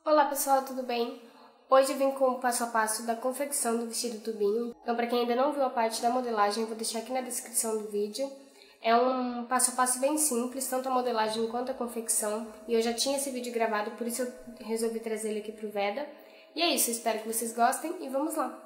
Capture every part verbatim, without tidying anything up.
Olá pessoal, tudo bem? Hoje eu vim com o passo a passo da confecção do vestido tubinho. Então, para quem ainda não viu a parte da modelagem, eu vou deixar aqui na descrição do vídeo. É um passo a passo bem simples, tanto a modelagem quanto a confecção. E eu já tinha esse vídeo gravado, por isso eu resolvi trazer ele aqui pro Veda. E é isso, espero que vocês gostem e vamos lá!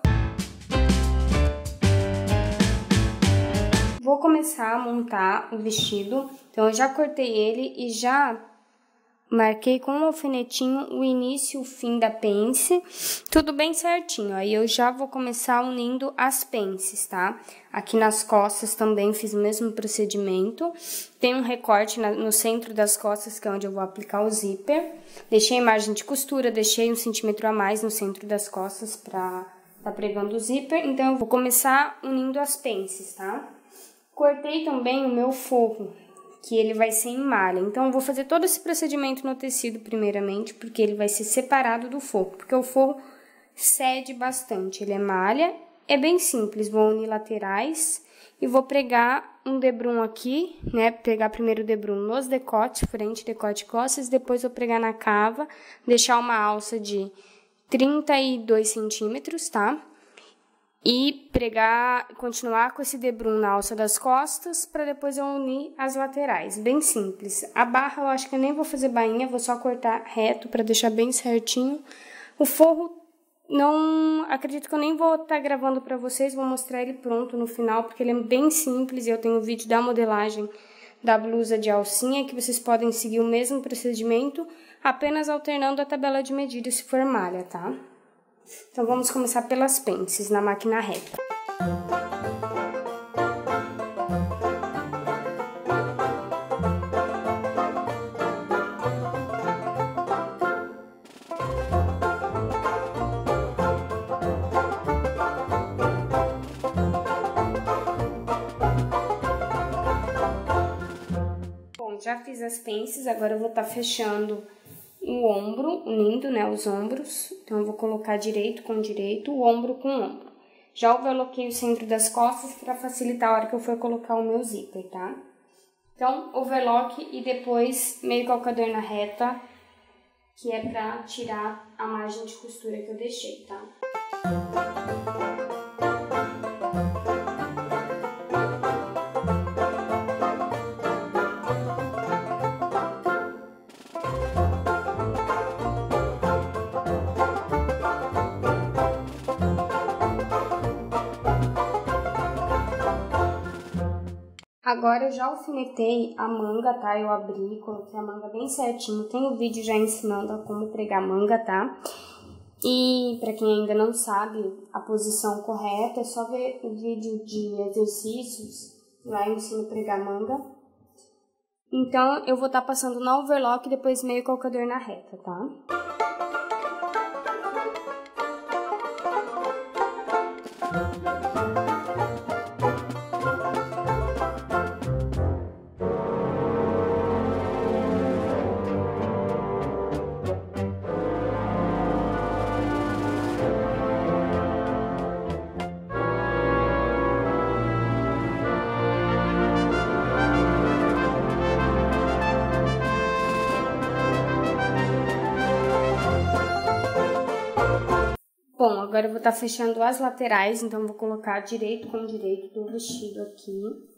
Vou começar a montar o vestido. Então, eu já cortei ele e já marquei com um alfinetinho o início e o fim da pence, tudo bem certinho. Aí eu já vou começar unindo as pences, tá? Aqui nas costas também fiz o mesmo procedimento. Tem um recorte no centro das costas, que é onde eu vou aplicar o zíper. Deixei margem de costura, deixei um centímetro a mais no centro das costas pra tá pregando o zíper. Então, eu vou começar unindo as pences, tá? Cortei também o meu forro, que ele vai ser em malha. Então, eu vou fazer todo esse procedimento no tecido primeiramente, porque ele vai ser separado do forro, porque o forro cede bastante. Ele é malha, é bem simples. Vou unir laterais e vou pregar um debrum aqui, né? Pegar primeiro o debrum nos decotes, frente, decote e costas, depois vou pregar na cava, deixar uma alça de trinta e dois centímetros, tá? E pregar, continuar com esse debrum na alça das costas, para depois eu unir as laterais. Bem simples. A barra eu acho que eu nem vou fazer bainha, vou só cortar reto para deixar bem certinho. O forro, não acredito que eu nem vou estar tá gravando para vocês, vou mostrar ele pronto no final, porque ele é bem simples e eu tenho o vídeo da modelagem da blusa de alcinha, que vocês podem seguir o mesmo procedimento, apenas alternando a tabela de medida se for malha, tá? Então, vamos começar pelas pences na máquina reta. Bom, já fiz as pences, agora eu vou estar fechando o ombro, unindo, né, os ombros. Então, eu vou colocar direito com direito, o ombro com ombro. Já overloquei o centro das costas para facilitar a hora que eu for colocar o meu zíper, tá? Então, overlock e depois meio calcador na reta, que é pra tirar a margem de costura que eu deixei, tá? Agora eu já alfinetei a manga, tá? Eu abri, coloquei a manga bem certinho. Tem um vídeo já ensinando a como pregar manga, tá? E pra quem ainda não sabe a posição correta, é só ver o vídeo de exercícios. Lá eu ensino a pregar manga. Então, eu vou estar tá passando na overlock e depois meio calcador na reta, tá? Bom, agora eu vou estar fechando as laterais, então vou colocar direito com direito do vestido aqui,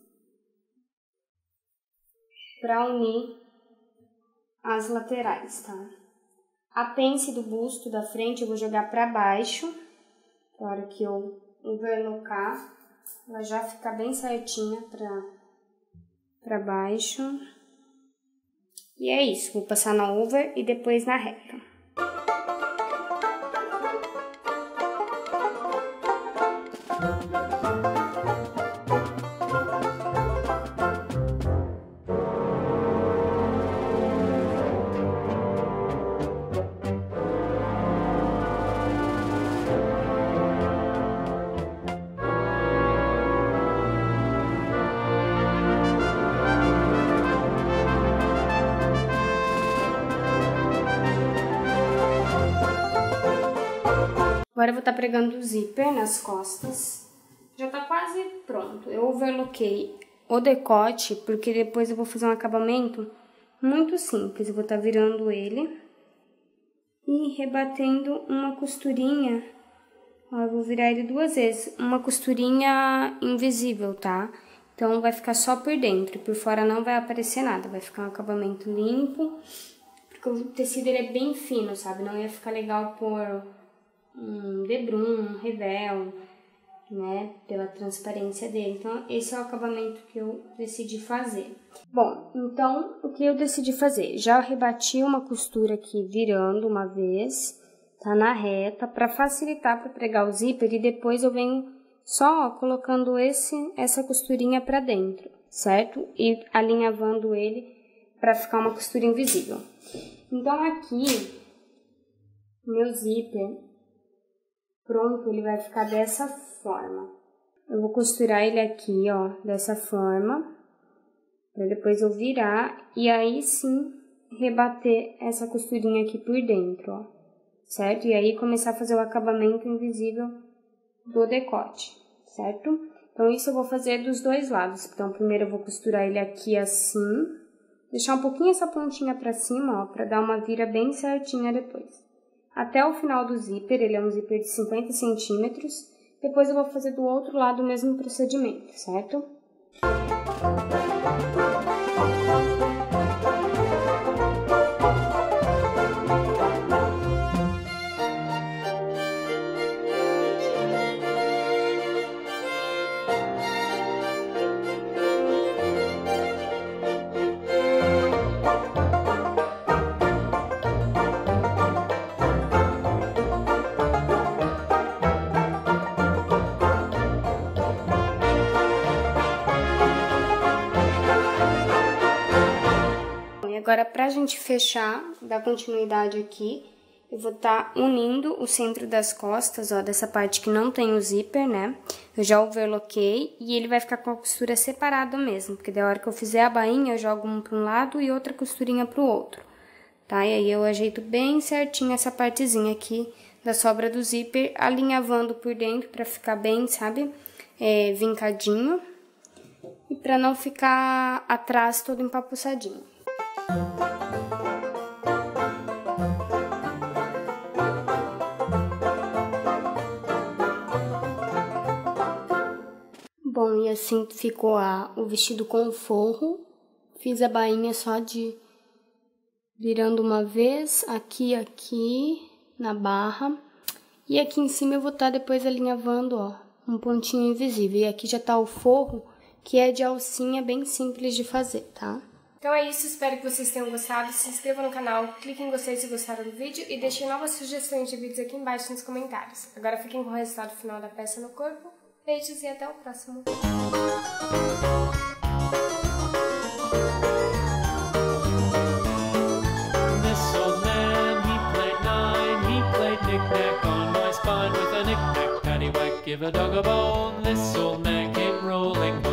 para unir as laterais, tá? A pence do busto da frente eu vou jogar para baixo, na hora que eu overlocar, ela já fica bem certinha para para baixo. E é isso, vou passar na over e depois na reta. Agora eu vou estar pregando o zíper nas costas. Já tá quase pronto. Eu overloquei o decote, porque depois eu vou fazer um acabamento muito simples. Eu vou estar virando ele e rebatendo uma costurinha. Ó, eu vou virar ele duas vezes, uma costurinha invisível, tá? Então, vai ficar só por dentro, por fora não vai aparecer nada, vai ficar um acabamento limpo, porque o tecido ele é bem fino, sabe? Não ia ficar legal pôr um debrum, um revel, né? Pela transparência dele. Então, esse é o acabamento que eu decidi fazer. Bom, então, o que eu decidi fazer? Já rebati uma costura aqui virando uma vez, tá na reta, para facilitar para pregar o zíper e depois eu venho só colocando esse, essa costurinha pra dentro, certo? E alinhavando ele pra ficar uma costura invisível. Então, aqui, meu zíper pronto, ele vai ficar dessa forma. Eu vou costurar ele aqui, ó, dessa forma, pra depois eu virar e aí sim rebater essa costurinha aqui por dentro, ó, certo? E aí começar a fazer o acabamento invisível do decote, certo? Então, isso eu vou fazer dos dois lados. Então, primeiro eu vou costurar ele aqui assim, deixar um pouquinho essa pontinha pra cima, ó, pra dar uma vira bem certinha depois. Até o final do zíper, ele é um zíper de cinquenta centímetros. Depois eu vou fazer do outro lado o mesmo procedimento, certo? Agora, pra gente fechar, dar continuidade aqui, eu vou estar tá unindo o centro das costas, ó, dessa parte que não tem o zíper, né? Eu já overloquei e ele vai ficar com a costura separada mesmo, porque da hora que eu fizer a bainha, eu jogo um para um lado e outra costurinha pro outro, tá? E aí eu ajeito bem certinho essa partezinha aqui da sobra do zíper, alinhavando por dentro pra ficar bem, sabe? É, vincadinho e pra não ficar atrás todo empapuçadinho. Bom, e assim ficou a, o vestido com o forro. Fiz a bainha só de virando uma vez, aqui aqui na barra. E aqui em cima eu vou estar depois alinhavando, ó, um pontinho invisível. E aqui já tá o forro, que é de alcinha, bem simples de fazer, tá? Então é isso, espero que vocês tenham gostado. Se inscrevam no canal, cliquem em gostei se gostaram do vídeo e deixem novas sugestões de vídeos aqui embaixo nos comentários. Agora fiquem com o resultado final da peça no corpo. Beijos e até o próximo. This old man, he played nine, he played knick-knack on my spine with a knick-knack, paddywhack, give a dog a bone. This old man came rolling